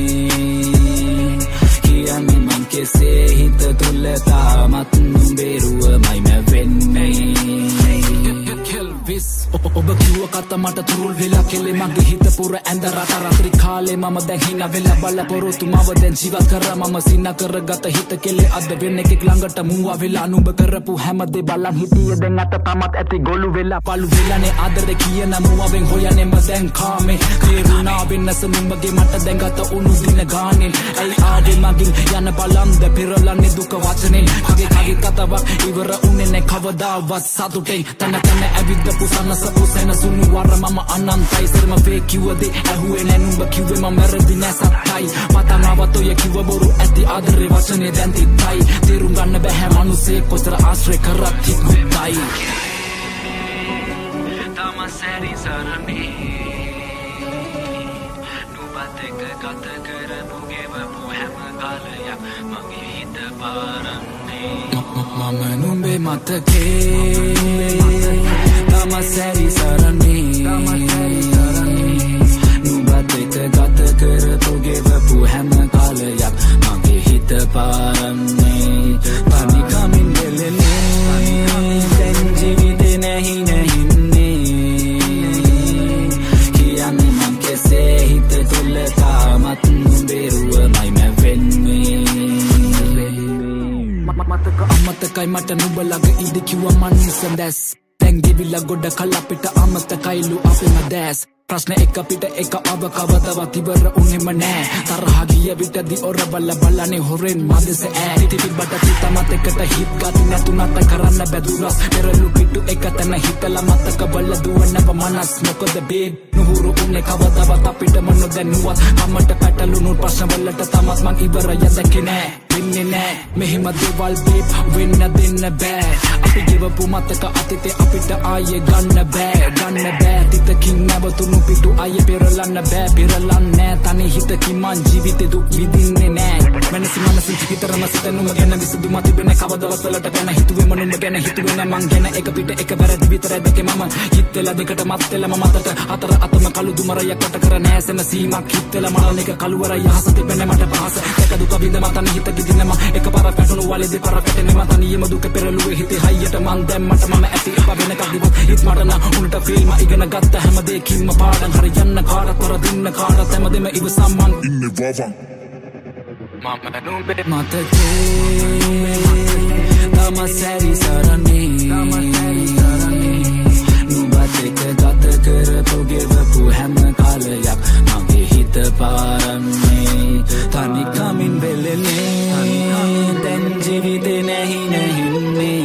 Kiyami man kese hita tullata mat numberuwa mai me venne. Kelvis, oba kiwa කත මට තුරුල් වෙලා කෙලේ මගේ හිත පුර ඇඳ රට රාත්‍රී කාලේ මම දැන් හිනා වෙලා බල පොරොත්තු මව දැන් ජීවත් කරා මම සින්න කරගත හිත කෙලේ අද වෙන එකෙක් ළඟට මුවා වෙලා නුඹ කරපු හැමදේ බලන් හිටියේ දැන් අත තමත් ඇති ගොළු වෙලා පළු වෙලානේ ආදරේ කියන මුවාවෙන් හොයන්නේ මම දැන් කාමේ තේරුණා වෙනස නුඹගේ මට දැන් ගත උණු දින ගානේ ඇයි ආවේ මගින් යන බලන්ද පෙරලන්නේ දුක වචනේ කගේ කගේ කතාවක් ඉවර උන්නේ නැ කවදාවත් සතුටෙන් තන තන ඇවිද්දපු සනස පුසෙන සුණු වර මම අනන්තයි සරම ෆේක් කිව්වදේ ඇහුවේ නැ නුඹ කිව්වේ මම මැරදි නැ සත්තයි පතනවත් ඔය කිව්ව බොරු ඇති ආදරේ වචනේ දැන් තිත්තයි තේරුම් ගන්න බැහැ මනුස්සේ කොතර ආශ්‍රය කරත් තිකුත්තයි තම සැරි සරණේ නුඹත් එක්ක ගත කරපු ගෙවපු හැම කාලයක් මගේ හිත පාරන්නේ මම නුඹේ මතකේ තම සැරි සරණේ නුඹත් එක්ක ගත කරපු ගෙවපු හැම කාලයක් මගේ හිත පාරන්නේ තනි කමින් දෙලනේ දැන් ජීවිතේ නැහි නැහින්නේ කියන්නේ මං කෙසේ හිත තුල තාමත් නුඹේරුවමයි මැ වෙන්නේ මතක අමතකයි මට නුඹ ළඟ ඉඳ කිව්වා මන් ඉස්සඳැස් දැන් ගෙවිලා ගොඩ කල අපිට අමතකයිලු අපේම දැස් ප්‍රශ්න එක පිට එක අව කවදාවත් ඉවර උනේම නෑ තරහ ගිය විටදී ඔර බල බලන්නේ හොරෙන් මදස ඈ ඉතින් බට සිතමත් එකට හිත් ගති නැතුණත් කරන්න බැදුනස් පෙරලු පිටු එක තන හිතලා මතක බල දුවන්නව මනස් මොකද බේබ් නුහුරු උනේ කවදාවත් අපිට මොන දැනුවත් කමට පැටලුණු ප්‍රශ්න වලට තමත් මං ඉවරය දැකේ නෑ වෙන්නේ නෑ මෙහෙම දේවල් බේබ් වෙන්න දෙන්න බෑ අපි ගෙවපු මතක අතීතේ අපිට ආයේ ගන්න බෑ ගන්න බෑ තිතකින් නැවතුණු පිටු ආයේ පෙරලන්න බෑ පෙරලන්නේ තනි හිතකින් මං ජීවිතේ දුක් විඳින්නේ නෑ මනස මනස හිතරම සිතනුම ගැන විසඳුම තිබෙන්නේ කවදාවත් වලට ගැන හිතුවේ මනුම ගැන හිතුවේ නම් මං ගැන එක පිට එක වැරදි විතර දෙකේ මම හිතලා දෙකට මත් වෙලා මම මතට අතර අතම කළු දුමරයක් කට කර නෑසෙන සීමක් හිතලා මනන එක කළුවරයි යහස තිබෙන්නේ මට පහස එක දුක විඳ මතන හිත ගිදිනම එක පාර පැටුණු වලේ දෙපාර පැටෙන්නේ මත නියම දුක පෙරළුවේ හිතේ හයියට මං දැම්මට මම ඇති එපා වෙන කද්දිවත් හිත මට නම් උන්ට ෆිල්ම ඉගෙන ගත්ත හැමදේකින්ම පාඩම් හරි යන්න කාටත් පරදින්න කාටත් හැමදේම ඉවසම් මං ඉන්නේ වවම් මම නුඹේ මතකේ තම සැරි සරණේ නුඹත් එක්ක ගත කරපු ගෙවපු හැම කාලයක් මගේ හිත පාරන්නේ තනි කමින් වෙලෙන්නේ දැන් ජීවිතේ නැහි නැහින්නේ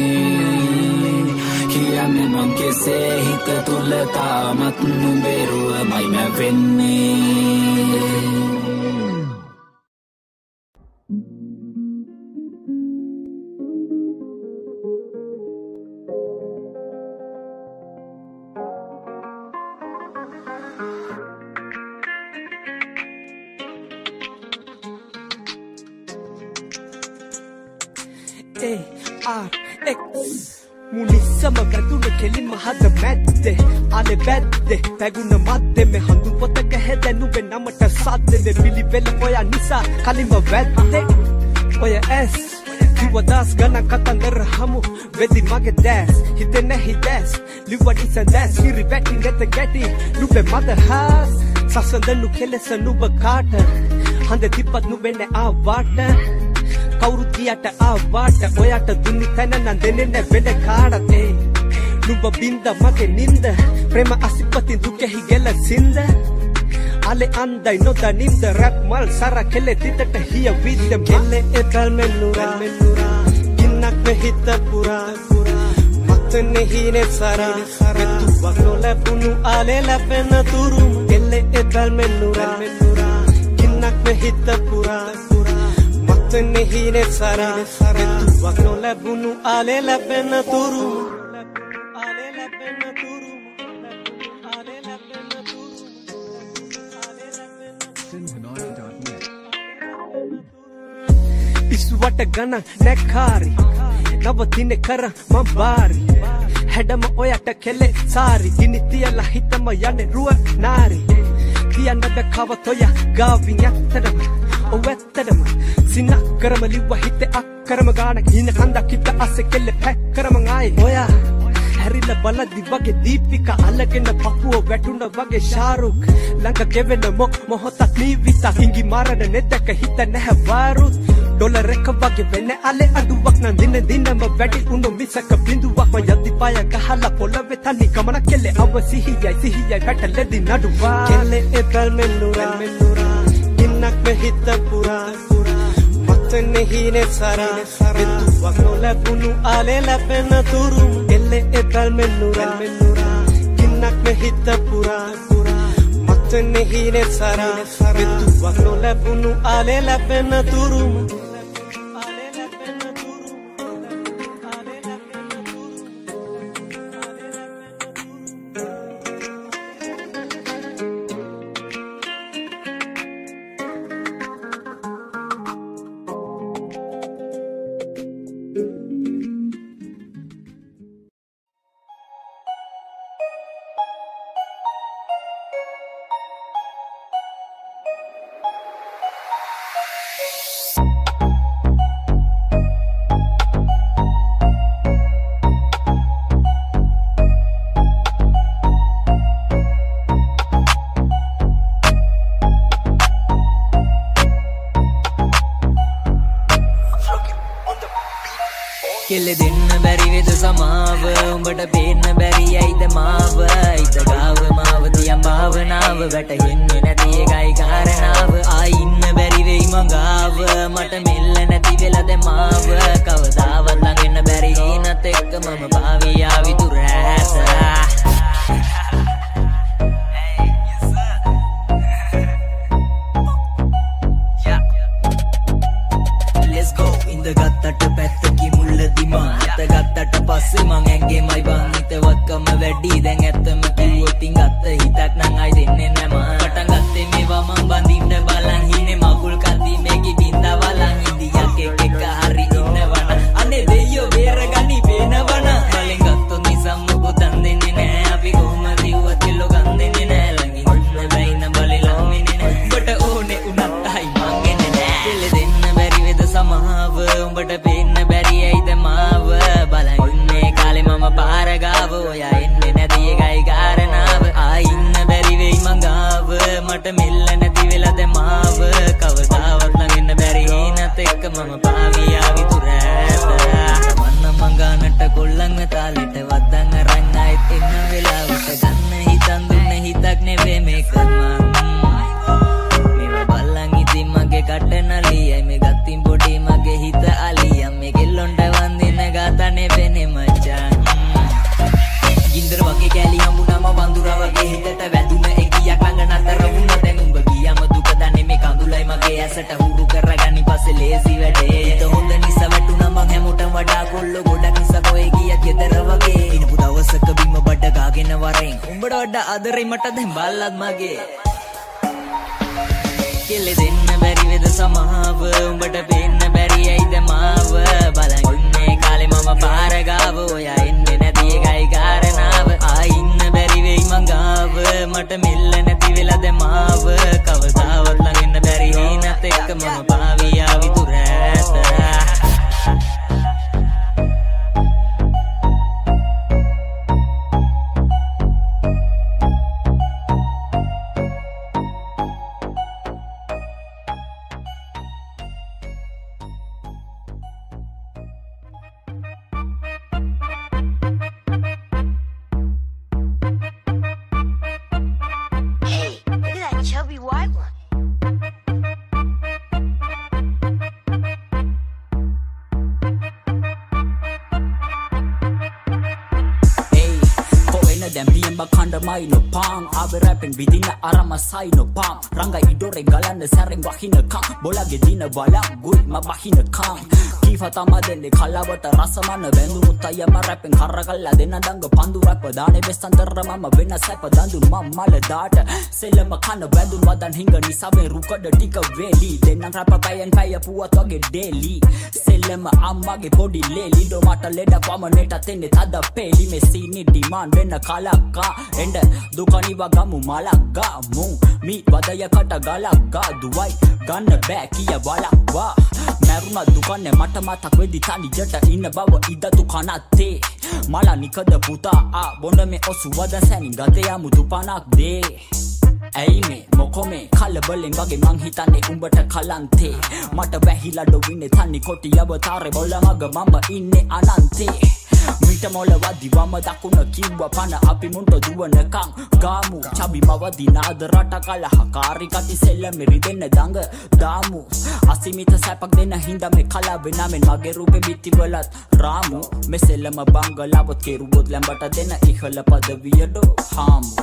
කියන්නේ මං කෙසේ හිත තුල තාමත් නුඹේරුවමයි මැ වෙන්නේ A R X මුනිසම ගතුන කෙලින්ම හද මැද්දේ අනේ බැද්දේ පැගුණ මැද්දේ මේ හඳු පොතක හැදෙනුවේ නමට සද්දේ පිළිවෙල ඔය නිසා කලින්ම වැද්දේ ඔය S කිවදාස් ගණන් කතන්දර හමු වෙදි මගේ දැස් හිතෙන්නේ හිතැස් ලිවඩි සඳැස් කිරි වැටි නැත ගැටි නුඹේ මදහස් සසඳනු කෙලෙස නුඹ කාට හඳ තිප්පත් නුඹෙන්නේ ආවාට කවුරු කියට ආවාට ඔයාට දුන්නි තැන නම් දෙන්නේ නැ වෙන කාටද ඒ නුඹ බින්ද මගේ නින්ද ප්‍රේම අසිපති දුකෙහි ගෙල සින්ද ale andai no da nimda rap mal sara kele titata hiya vidam kele etal menura kinnak me hita pura matne hine sara metu wagno labunu ale lapena turu kele etal menura kinnak me hita pura matne hine sara metu wagno labunu ale lapena turu ale lapena turu ale lapena turu ඉස්වට ගණ නැකාරි නවතින කර මම්බාරි හැඩම ඔයට කෙලෙ සාරි ගිනි තියලා හිතම යන්නේ රුව නාරි කියන්නද කවත ඔය ගාවින් ඇත්තටම ඔව් ඇත්තටම සිනක් කරම ලිව්ව හිතේ අක්කරම ගාන හින කන්දක් හිත අස්සේ කෙල්ල පැක් කරම ආයි ඔයා හැරිලා බලද්දි වගේ දීපිකා අල්ලගෙන පපුව වැටුණ වගේ ෂාරුක් ළඟ ගෙවෙන මොක් මොහොතක් නීවිත හිඟි මාරන නෙදක හිත නැහැ වාරුත් ඩොලර් එක වගේ වෙන්නේ අලේ අඩුවක් නම් දින දිනම වැඩි උණු මිසක බිඳුවක් ම යද්දි පාය ගහලා පොළවේ තනි ගමන කෙල්ලේ අව සිහියයි සිහියයි පැටලෙදි නඩුවා කෙල්ලේ එපල් මෙන්නුරා ඉන්නක් මෙහිත පුරා नहीं ने सारा तू वक्नोला बुनु आले लपन तुरु एले एतल में नूरा किन्नक में हित पूरा मत नहीं ने सारा तू वक्नोला बुनु आले लपन तुरु කෙල්ල දෙන්න බැරි වෙද සමාව උඹට පේන්න බැරි ඇයිද මාව ඉත ගාව මාව තියම් භාවනාව වැටහෙන්නේ නැති එකයි කාරණාව ආයි ඉන්න බැරි වෙයි මගාව මට මෙල්ල නැති වෙලද මාව කවදාවත් ළඟ එන්න බැරි හිනත් එක්ක මම පාවියා විතුර ඇත Let's go in the gatta පැත්තකි මුල්ලදි මා අත ගත්තට පස්සේ මං ඇඟේ මයි බං හිතවත්කම වැඩි දැන් ඇත්තම කිව්වොත් ඉන් ගත්ත හිතක් නං අයි දෙන්නේ නැ මා පටන් ගත්තේ මේවා මං බඳින්න බලන් හිනේ මගුල් කන්දි මේකි බින්දා වලන් ඉන්දියක් එක එක හරි ඉන්නවන අනේ දෙයියෝ බේරගනි පේනවන වලින් ගත්තොත් නිසම් මොකොතන් දෙන්නේ නෑ අපි කොහමද ඉව්වත් කෙල්ලෝ ගන් දෙන්නේ නෑ ළඟින් ඉන්න බැයින බලේ ළමිනේ නෑ උඹට ඕනේ උනත් අයි මං එන්නේ නෑ දෙල දෙන්න බැරි වෙද සමාව උඹට පේන්න බැරි ඇයිද මාව බලන් ඉන්නේ කාලේ මම පාර ගාව ඔයා එන්නේ නැති එකයි කාරණාව ආයි ඉන්න බැරි වෙයි මංගාව මට මෙල්ල නැති වෙලද මාව කවදාවත් ළඟ එන්න බැරි හිනත් එක්ක මම පාවියා විතුර ඇත මන්න මංගානට කොල්ලන් තාලෙට වද්දන් අරන් ආයෙත් එන්න වෙලාවට ගන්න හිතන් දුන්න හිතක් නෙවේ මේක මම බලන් ඉතින් මගේ කට නලියයි මේ ගත්තින් පොඩි මගේ හිත අලියම් මේ කෙල්ලොන්ට වන්දින ගාතනේ වෙන්නේ මචං ගින්දර වගේ කැලි හම්බුනම වඳුරා වගේ හිතට වැදුන එකියක් ළඟ නතර වුණා දැන් උඹ ගියම දුක දන්නේ මේ කඳුලයි මගේ ඇසට හුරු කරගනි පස්සේ ලේසි වැඩේ හිත හොඳ නිසා වැටුණා මං හැමෝටම වඩා කොල්ල ගොඩක් නිසා කොයි ගියත් ගෙදර වගේ ඉනපු දවසක බිම බඩ ගාගෙන වරෙන් උඹට වඩා ආදරේ මට දැන් බල්ලත් මගේ කෙල්ල දෙන්න බැරි වෙද සමාව උඹට පේන්න බැරි ඇයිද මාව බලන් ඉන්නේ කාලේ මම පාර ගාව ඔයා එන්නේ නැති එකයි කාරණාව ආයි ඉන්න බැරි වෙයි මංගාව මට මෙල්ල නැති වෙලද මාව කවදාවත් ළඟ එන්න බැරි හිනත් එක්ක මම පාවියා විතුර ඇත Chubby white one. Them being back under my no pang I've been rapping within the arama sai no pang Ranga idore galana sareng wahina kang Bola gedina bala gui ma bahina kang Kifa tama denne kalawata rasamana vendu mutaya ma rapping karagalla denna danga pandu rap dane bestantara mama venna sapa dandu mamala data selama kana vendu wadan hinga nisabe rukada tika veli denna rap payan paya puwat wage daily selama ammage podi leli do mata leda pamaneta tenne tada peli me sini demand venna kalakka enda dukani wagamu malagamu mi wadaya kata galakka duwai ganna back kiya walakwa මැරුණා දුකන්නේ මට මතක් වෙදි තනි ජට ඉන්න බව ඉදතු කනත්තේ මලා නිකද පුතා ආ බොන්න මේ ඔසුවද සැනින් ගතේ යමුතු පනක් දේ ඇයි මේ මොකෝ මේ කලබලෙන් වගේ මං හිතන්නේ උඹට කලන්තේ මට වැහිලා ඩොවින්නේ තනි කොටි අවතාරේ බොල මග මම ඉන්නේ අනන්තේ මිට මොල වදි වම දකුණ කිව්ව පන අපි මුන්ට දුවනකං ගාමු චබි මවදි නාද රට කලහකාරි කටි සෙල්ල මෙරි දෙන්න දඟ දාමු අසිමිත සැපක් දෙන්න හින්දා මේ කලාවේ නමෙන් මගේ රූපේ බිත්තිවලත් රාමු මේ සෙල්ලම බංගලාවොත් කෙරුවොත් ලැඹට දෙන්න ඉහළ පදවියට හාමු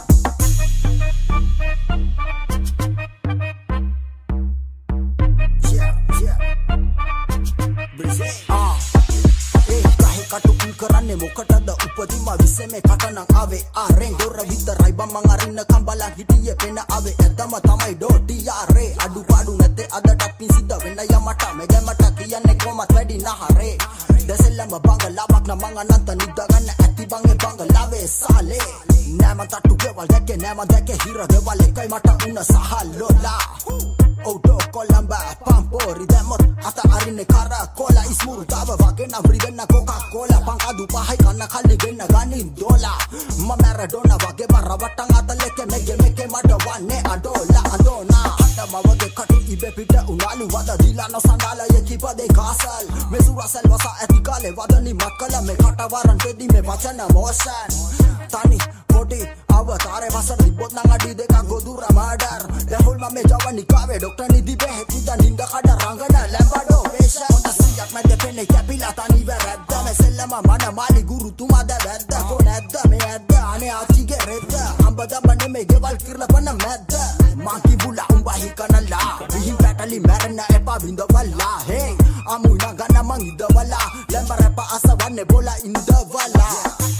කරන්නේ මොකටද උපදිම විසෙමේ කටනම් ආවේ ආරෙන් දොර විතරයි බම්මන් අරින්න කම්බලන් හිටියේ පෙන ආවේ ඇදම තමයි ඩෝටියාරේ අඩුපාඩු නැතේ අදටත් පිසිද්ද වෙන්න යමට මෙගමට කියන්නේ කොමත් වැඩි නහරේ දැසෙල්ලම බංගලාවක් නම් මං අනන්ත නිදගන්න ඇති බංගේ බංගලාවේ සාලේ නෑම තට්ටු ගෙවල් දැක්කේ නෑම දැක්කේ හිර ගෙවල් එකයි මට උන සහල්ලෝලා Odo Colamba Pampori Demot Ata arine Caracola Ismuru Tava Vagena Brigena Coca-Cola Pankadu Pahai Kana Kaligena Ganin Dola Ma Maradona Vageba Ravatang Ata Leke Mege Meke Madawane Adola Adona Hata Mawage Kati Ibe Pita Unalu Vada Dilano Sandala Yekipa de Casal Mesura Selvasa Etikale Vadani Makala Me Katavaran Pedi Me Vachana Motion Tani Kodi Avatare Vasa Ribot Nangadi Deka Godura Madar Dehul Mame Javani Kave Dokter Nidhi Behetitan Hinda Kada Rangana Lambado Vesha Konta Sijak Mede Pene Kapila Tani Veredda Me Selama Mana Mali Guru Tuma De Vedda Konedda Me Edda Ane Achige Redda Ambada Mane Me Geval Kirla Pana Medda Maki Bula Umbahi Kanala Vihin Patali Marana Epa Vinda Vala Hey Amu Nagana Mangida Vala Lembarepa Asa Wane Bola Inda Vala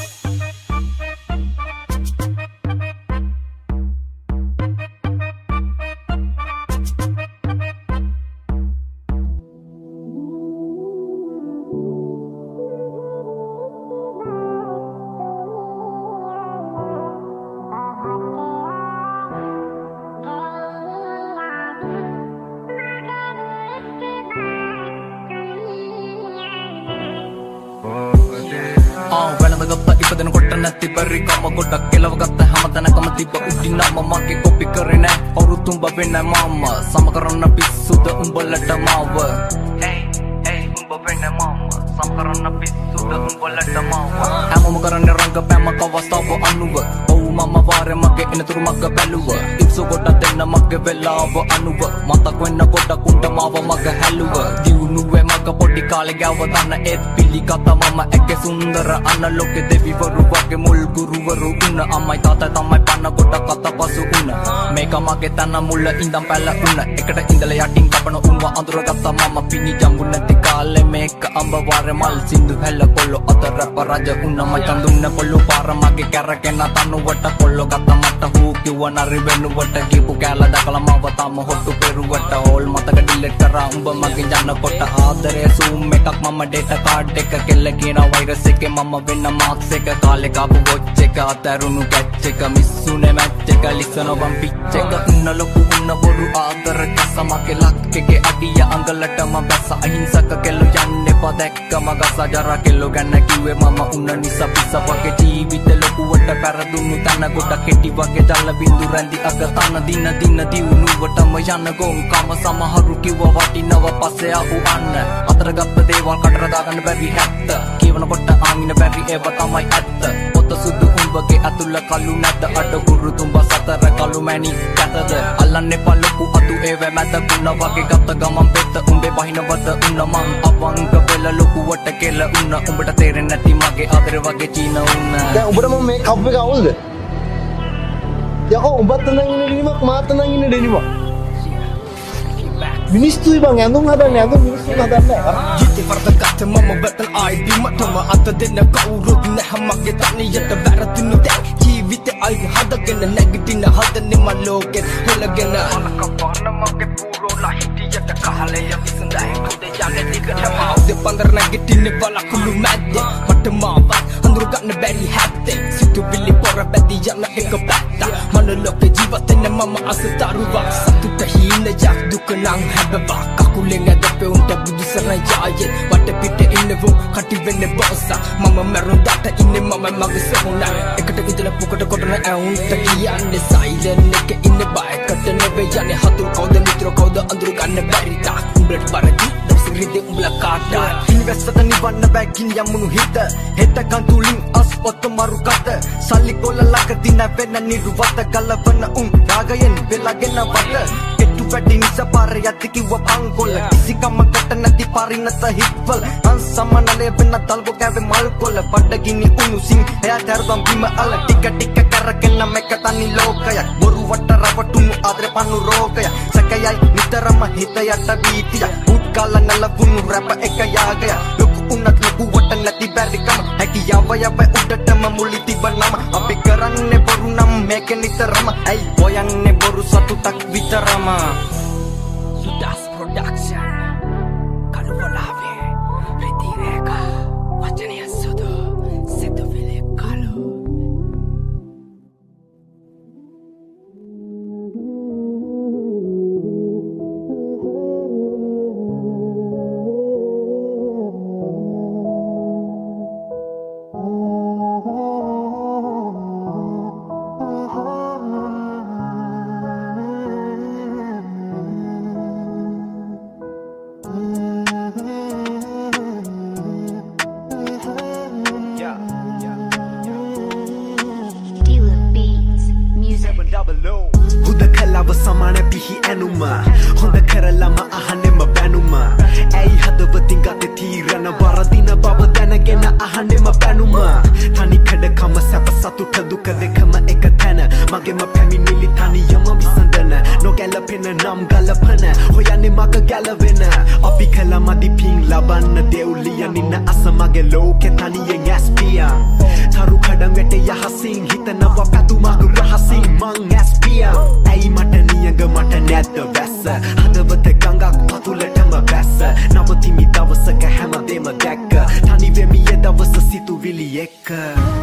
ඉපදෙන කොට නැති පරි කම ගොඩක් කෙලව ගත්ත හැමතැනකම තිබ්බ උඩින් නම මගේ කොපි කරේ නෑ කවුරුත් උඹ වෙන්නේ මම සම කරන්න පිස්සුද උඹලට මාව hey hey උඹ වෙන්නේ මම සම කරන්න පිස්සුද උඹලට මාව හැමෝම කරන්නේ රංගපෑම කවස්තාව අනුව ඔව් මම වාරේ මගේ එනතුරු මග බැලුව ඉක්සු කොට දෙන්න මගේ වෙලාව අනුව මතක් වෙන්න ගොඩක් උන්ට මාව මග හැලුව දියුණුවේ මග පොඩි කාලේ ගාව දන්න ඒත් පිළිගත මම එක්ක සුන්දර අනලෝකේ දෙවිවරු වගේ මුල් ගුරුවරු උන අම්මයි තාත්තයි තමයි පන්න ගොඩක් අතපසු උන මේක මගේ තන මුල ඉඳන් පැල උන එකට ඉඳලා යටින් කපන උන්ව අඳුරගත්ත මම පිණි ජම්බු නැති කාලේ මේක අඹ වාරේ මල් සින්දු හැල කොල්ල අතර පරජ උන මචන් දුන්න පොල්ලු පාර මගේ කැරකෙන තනුවට කොල්ල ගත්ත මට හූ කිව්ව නරි වෙනුවට කීපු කැල දකලා මව තම හොට්ටු පෙරුවට ඕල් මතක ඩිලීට් කරා උඹ මගේ යනකොට ආදරේ සූම් එකක් මම ඩේටා කාඩ් එක කෙල්ල කියන වෛරස් එකේ මම වෙන්න මාක්ස් එක කාලේ කාපු වොච් එක අතරුණු කැච් එක මිස්සුනේ මැච් එක ලිසන බම් පිච් එක උන්න ලොකු උන්න බොරු ආදර කසමගේ ලක් එකේ අඩිය අඟලටම බැස අහිංසක කෙල්ල යන්නේ පදැක්කම ගස ජර කෙල්ල ගන්න කිව්වේ මම උන්න නිසා පිස්ස වගේ ජීවිත ලොකුවට පෙරදුණු තන කොට කෙටි වගේ ජල බින්දු රැඳි අග තන දින දින දිනුවටම යන ගොන් කම සමහරු කිව්ව වටිනව පස්සේ ආපු අන්න අතර ගත්ත දේවල් කටර දාගන්න බැරි හැත්ත කියවනකොට ආමින බැරි ඒව තමයි ඇත්ත පොත සුදු උඹගේ අතුල කළු නැද්ද අඩ ගුරු තුඹ සතර කළු මැණි කැතද අල්ලන්නේ පලකු අතු ඒව මැද කුණ වගේ ගත්ත ගමන් පෙත්ත උඹේ බහිනවද උන්න මං අවංග වෙල ලොකුවට කෙල උන්න උඹට තේරෙන්නේ නැති මගේ ආදර වගේ චීන උන්න දැන් උඹට මම මේ කප් එක අවුල්ද යකෝ උඹත් නම් ඉන්න ඩෙනිමක් මාත් නම් ඉන්න ඩෙනිමක් මිනිස්සුයි බං ඇඳුම් හදන්නේ ඇඳුම් මිනිස්සු හදන්නේ ජීවිතේ වර්ධගත මම බටල් ආයිඩි මටම අත දෙන්න කවුරුත් නැහැ මගේ තනියට වැරදුණු දැන් ජීවිතේ අයි හදගෙන නැගිටින හදන්නේ මම ලෝකෙත් හොලගෙන අනක පාන මගේ පුරෝලා හිටියට කහලේ යකිසඳයි උදේ යන්නේ දිගටම අවුද පන්දර නැගිටින්නේ බලකුළු මැද්දේ මට මාවත් අඳුර ගන්න බැරි හැත්තේ සිතු පිලි පොර බැදී යන එක පැත්ත මන ලෝකේ ජීවිතේ mama asa taruwak Satuta hina yak duka nang hababak Kakuling ada pe unta budu saran jaya Wata pita innevum kati venne bossa Mama merun data inne mama maga sehuna Ekata idala pukata kotana aunta kiyanne silent neke inne ba Ekata nebe yane hatur kauda mitro kauda anduru ganne barita Umblat baradi dapsing ride umbla kata Investata nivanna bagin yamunu hita Heta kantuling as otta maru kata Sali kola laka dina vena niruwata Galavana un ragayan velagena vata Kettu vadi nisa pare yatti kiwa pangkola Kisi kama kata nati pari nata hitwal Ansama nale vena dalgo kave malkola Padagini unu sing hea tharvam bima ala Tika tika karakena meka tani lokaya Boru vata ravatunu adre panu rogaya Sakayai nitarama hitayata beatiya Utkala nala vunu rapa eka yagaya Loku unat loku vata nati barikama Haki yava yava udatama muliti banama Api karanne boru nam meke nitarama Ay boyanne boru satu tak vitarama Sudas Production Kalau volave Riti reka Wajania sudo Setu vile kalau Samana pihi anuma Honda karalama ahane mabanuma Ay hadawatin gate tirana Varadina babadana gena ahane mabanuma Tani kada kama sapa satu taduka dekama ekatana Mage ma paminili tani yama visandana No galapena nam galapana Hoyane maga galavena Api kalama di ping labana Deulia nina asa mage loke tani yang aspia Taru kadang wete yahasing Hitana wapatu magu rahasing mang aspia Ay mata niyaga mata netta vessa Hadavata gangak patulatama vessa Navatimi davasaka hama dema dekka Tani vemi ye davasa situ vili ekka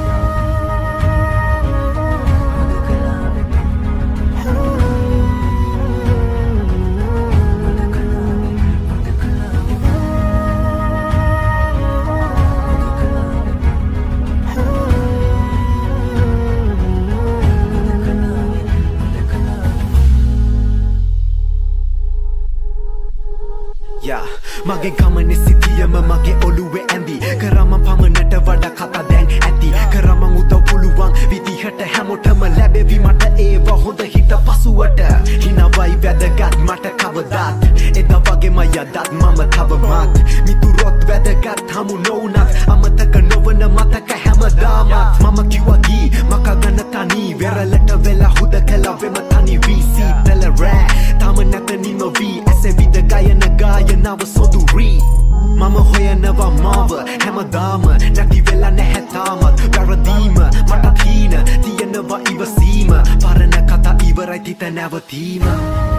Mage gamane sithiyama mage oluwe andi Karama pamanata vada khata dang ati Karama uta puluwang vidihata hamotama labevi mata eva honda hita pasuwata Hina vai vedagat mata kavadat Eda vage maya dat mama thavamat Miturot vedagat hamu nonat Amataka novana mataka hamadamat Mama kiwagi makaganatani Vera leta vela huda kala vematani visi Tela ra tamanaka nima vi Ase vida gaya na gaya nava sonduri Mama hoya nava mava hamadama Nati vela nehetamat Varadima mata thina Tia nava iva sima Parana kata iva rai tita nava tima